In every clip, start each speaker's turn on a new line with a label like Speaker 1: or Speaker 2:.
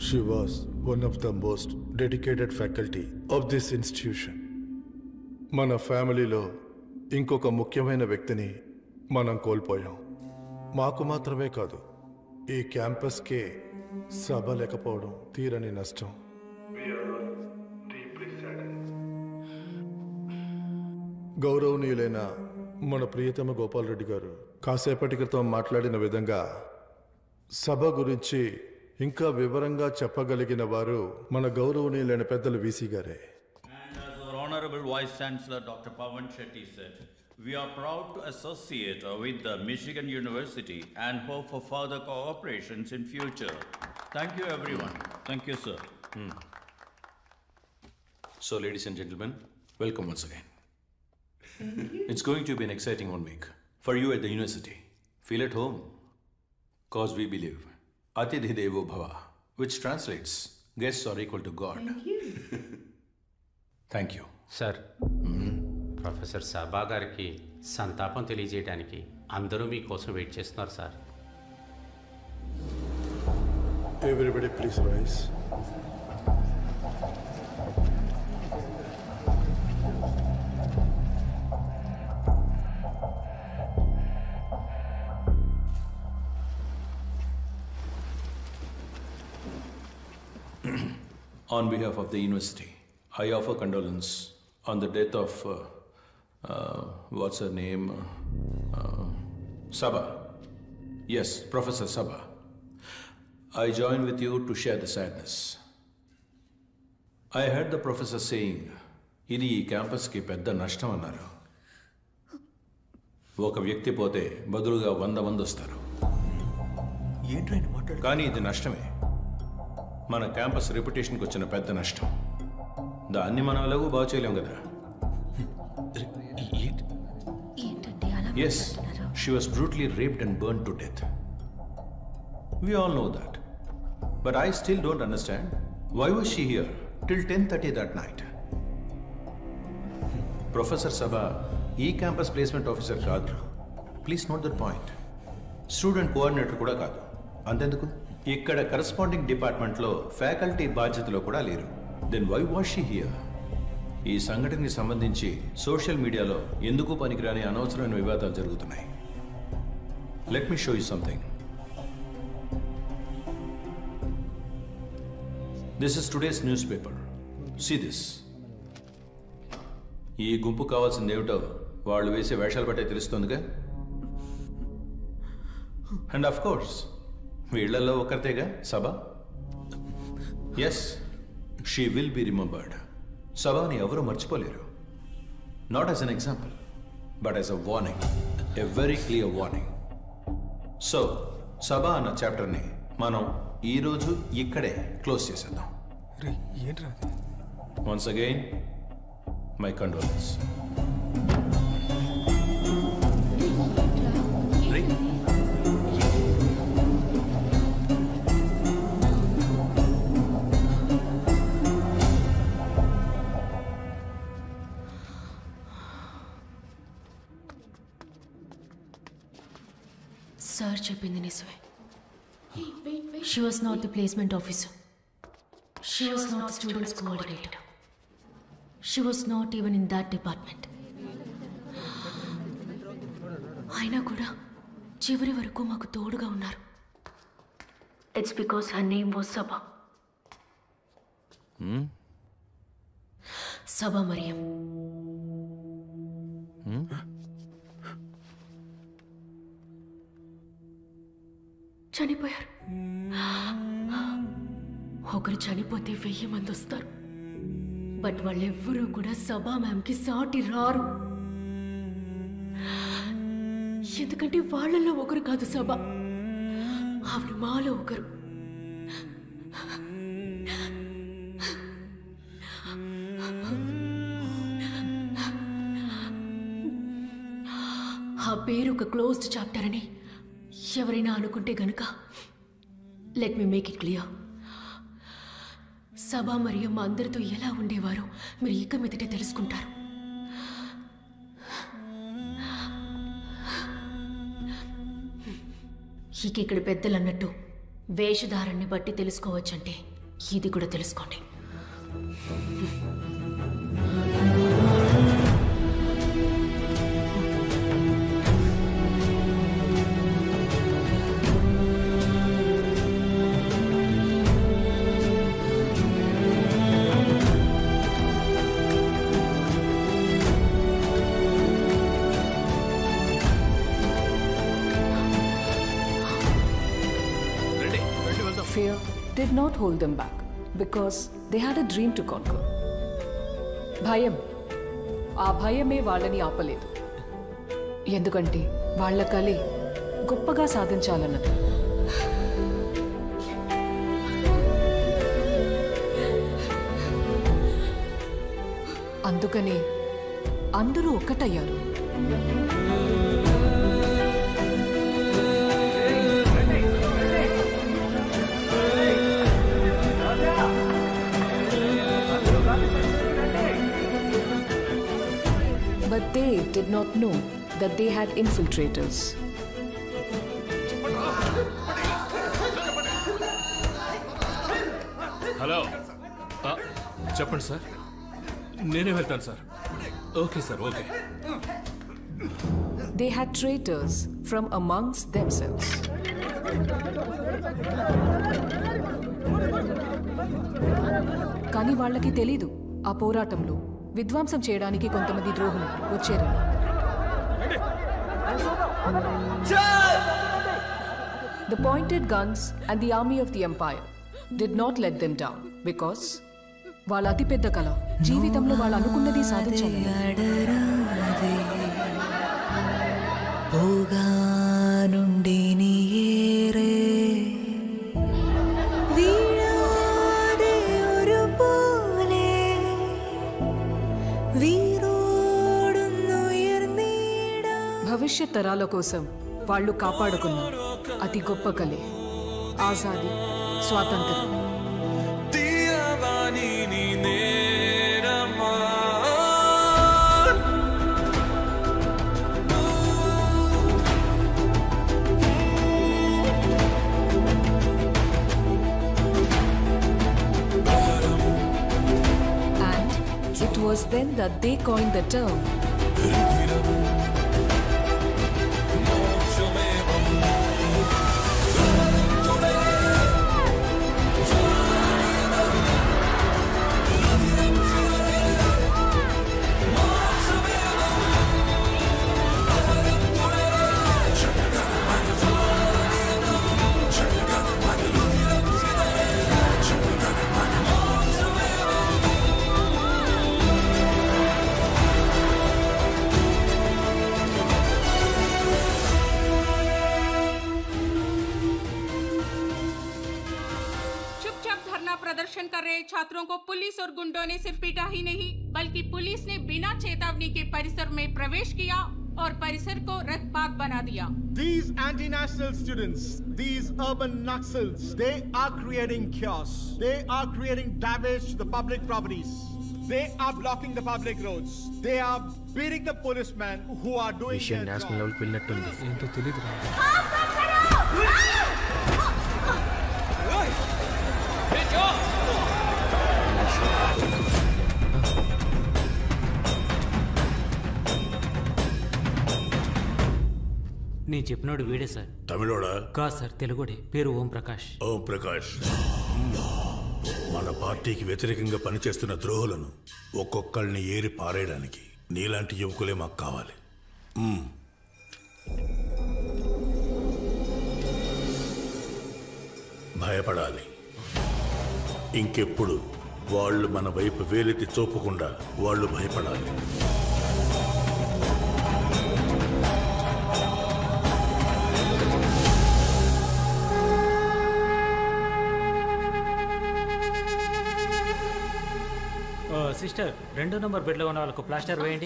Speaker 1: She was one of the most dedicated faculty of this institution. మన ఫ్యామిలీలో ఇంకొక ముఖ్యమైన వ్యక్తిని మనం కోల్పోయాం. మాకు మాత్రమే కాదు, ఈ క్యాంపస్కే సభ లేకపోవడం తీరని నష్టం. గౌరవనీయులైన మన ప్రియతమ గోపాల్ రెడ్డి గారు కాసేపటి క్రితం మాట్లాడిన విధంగా సభ గురించి ఇంకా వివరంగా చెప్పగలిగిన వారు మన గౌరవనీయులైన పెద్దలు వీసీ గారే.
Speaker 2: Honorable Vice Chancellor Dr. Pawan Shetty said, we are proud to associate with the Michigan University and hope for further cooperations in future. Thank you everyone. Thank you, sir.
Speaker 3: So ladies and gentlemen, welcome once again. It's going to be an exciting 1 week for you at the university. Feel at home, cause we believe Atidhi Devo Bhava, which translates guests are equal to God.
Speaker 4: Thank you.
Speaker 3: Thank you.
Speaker 5: Sir, professor Sabha గారికి సంతాపం తెలియజేయడానికి అందరూ మీకోసం wait చేస్తున్నారు sir.
Speaker 1: Everybody please rise.
Speaker 3: On behalf of the university, I offer condolence on the death of, what's her name? Sabha. Yes, Professor Sabha. I join with you to share the sadness. I heard the professor saying, ఇది ఈ క్యాంపస్కి పెద్ద నష్టం అన్నారు. ఒక వ్యక్తి పోతే బదులుగా 100 మంది వస్తారు. కానీ ఇది నష్టమే. మన క్యాంపస్ రెప్యుటేషన్కి వచ్చిన పెద్ద నష్టం. దాన్ని మనం ఎలాగూ బాగు చేయలేం కదా. Yes, she was brutally raped and burned to death. We all know that. But I still don't understand why was she here till 10:30 that night. Professor Sabha, campus placement officer kaadu. Please note that point. Student coordinator kuda kaadu. Antenduku? ikkada corresponding department lo faculty బాధ్యతలో కూడా లేరు. Then why was she here? ఈ సంఘటనకి సంబంధించి social మీడియాలో ఎందుకు పనికిరాని అనవసరమైన వివాదాలు జరుగుతున్నాయి. Let me show you something. This is today's newspaper. See this. ఈ గుంపు కావాల్సింది ఏమిటో వాళ్ళు వేసే వేషాలు బట్టే తెలుస్తుందిగా. And of course, వీళ్ళల్లో ఒకరితేగా సభ. Yes, she will be remembered. సభని ఎవరు మర్చిపోలేరు. Not as an example, but as a warning. A very clear warning. So, సభ అన్న చాప్టర్ని మనం ఈరోజు ఇక్కడే క్లోజ్ చేసేద్దాం. Once again, my condolence.
Speaker 6: Sir చెప్పింది నిజమే. She was not the placement officer. She was not the students coordinator. She was not even in that department. అయినా కూడా చివరి వరకు మాకు తోడుగా ఉన్నారు. It's because her name was Sabha. Sabha Mariam. చనిపోయారు. ఒకరు చనిపోతే 1000 మంది వస్తారు. బట్ వాళ్ళెవ్వరూ కూడా సభా మ్యామ్కి సాటి రారు. ఎందుకంటే వాళ్ళల్లో ఒకరు కాదు సభ, ఆవిడ మాలో ఒకరు. ఆ పేరు ఒక క్లోజ్డ్ చాప్టర్ అని ఎవరైనా అనుకుంటే గనుక let me make it clear. సభ మరియు మా అందరితో ఎలా ఉండేవారో మీరు ఇక మీదటే తెలుసుకుంటారు. ఇక ఇక్కడ పెద్దలు అన్నట్టు వేషధారాన్ని బట్టి తెలుసుకోవచ్చంటే ఇది కూడా తెలుసుకోండి.
Speaker 4: Fear did not hold them back because they had a dream to conquer. భయం, ఆ భయమే వాళ్ళని ఆపలేదు. ఎందుకంటే వాళ్ళ కలే గొప్పగా సాధించాలన్నది. అందుకనే అందరూ ఒక్కటయ్యారు. But they did not know that they had infiltrators.
Speaker 7: Hello చెప్పండి సార్. నేనే వెళ్తాను sir. Okay sir, okay.
Speaker 4: They had traitors from amongst themselves. కానీ వాళ్ళకి తెలీదు ఆ పోరాటంలో విధ్వంసం చేయడానికి కొంతమంది ద్రోహులు వచ్చారు. The pointed guns and the army of the empire did not let them down because వాళ్ళ అతిపెద్ద కళ జీవితంలో వాళ్ళు అనుకున్నది సాధించాలి. భవిష్యత్ తరాల కోసం వాళ్ళు కాపాడుకున్న అతి గొప్ప కళే ఆజాదీ, స్వాతంత్ర్యం. And it was then that they coined the term
Speaker 8: प्रदर्शन कर रहे छात्रों को पुलिस और गुंडों ने सिर्फ पीटा ही नहीं बल्कि पुलिस ने बिना चेतावनी के परिसर में प्रवेश किया और परिसर को रक्तपात बना दिया.
Speaker 9: These anti-national students, these urban Naxals, they are creating chaos. They are creating damage to the public properties. They are blocking the public roads. They are beating the policemen who are doing their job.
Speaker 7: National level పిల్లట్టుంది. ఏంటో తెలియదు.
Speaker 10: నేను చెప్పినోడు వీడే sir.
Speaker 11: తమిళోడా?
Speaker 10: కాదు sir, తెలుగుడే. పేరు ఓం ప్రకాష్.
Speaker 11: ఓం ప్రకాష్. మన పార్టీకి వ్యతిరేకంగా పనిచేస్తున్న ద్రోహులను ఒక్కొక్కళ్ళని ఏరి పారేయడానికి నీలాంటి యువకులే మాకు కావాలి. భయపడాలి. ఇంకెప్పుడు వాళ్ళు మన వైపు వేలెత్తి చూపకుండా వాళ్ళు భయపడాలి.
Speaker 10: సిస్టర్, 2 నంబర్ బెడ్లో ఉన్న వాళ్ళకు ప్లాస్టర్ వేయండి.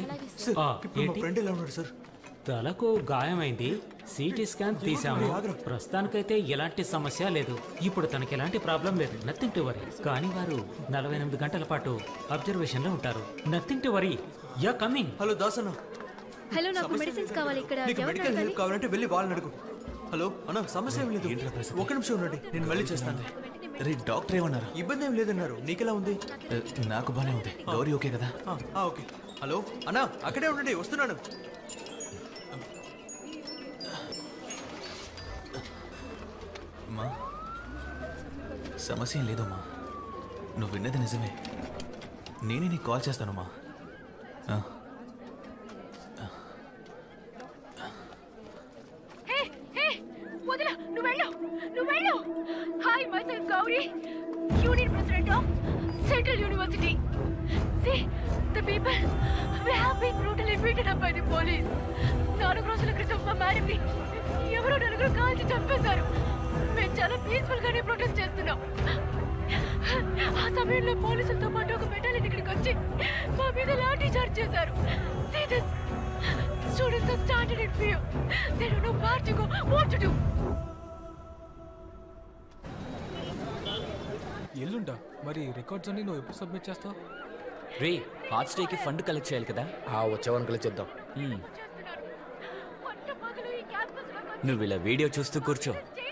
Speaker 10: తలకు గాయమైంది, సిటీ స్కాన్ తీసాము. ప్రస్తుతానికైతే ఎలాంటి సమస్య లేదు. ఇప్పుడు తనకి ఎలాంటి ప్రాబ్లం లేదు. Nothing to worry. కానీ వారు 48 గంటల పాటు అబ్జర్వేషన్ లో ఉంటారు. Nothing to worry. Yeah coming.
Speaker 12: Hello దాసన్న.
Speaker 13: హలో, నాకు మెడిసిన్స్ కావాలి. ఇక్కడ
Speaker 12: మెడికల్ హెల్ప్ కావాలంటే వెళ్ళి వాళ్ళని అడుగు. హలో అన్న, సమస్య ఏం లేదు. 1 నిమిషం ఉండండి, నేను మళ్ళీ చేస్తాను. రే డాక్టర్ ఏమన్నారు?
Speaker 14: ఇబ్బంది ఏం లేదన్నారు. నీకెలా ఉంది?
Speaker 12: నాకు బానే ఉంది. గౌరీ ఓకే కదా?
Speaker 14: ఓకే. హలో అన్నా, అక్కడే ఉండండి, వస్తున్నాను.
Speaker 12: అమ్మా సమస్య ఏం లేదమ్మా, నువ్వు విన్నది నిజమే. నేనే నీకు కాల్ చేస్తానమ్మా.
Speaker 15: Hi, myself Gauri, Union President of Central University. See, the people, we have been brutally beaten up by the police. 4 రోజుల క్రితం మా మేడంని ఎవరో నలుగురు కాల్చి చంపేశారు. మేము చాలా పీస్ఫుల్ గానే ప్రొటెస్ట్ చేస్తున్నాం. ఆ సమయంలో పోలీసులతో పాటు ఒక బెటాలియన్ ఇక్కడికి వచ్చి మా మీద లాఠీ చార్జ్ చేశారు. See this, students are standing in fear. They don't know where to go, what to do.
Speaker 7: ఎల్లుండా మరి రికార్డ్స్ అన్ని నువ్వు ఎప్పుడు సబ్మిట్ చేస్తావు?
Speaker 16: రే హార్ట్ స్టేకి ఫండ్ కలెక్ట్ చేయాలి కదా.
Speaker 14: వచ్చేవాన్ని కలెక్ట్ చేద్దాం.
Speaker 16: నువ్వు ఇలా వీడియో చూస్తూ కూర్చో.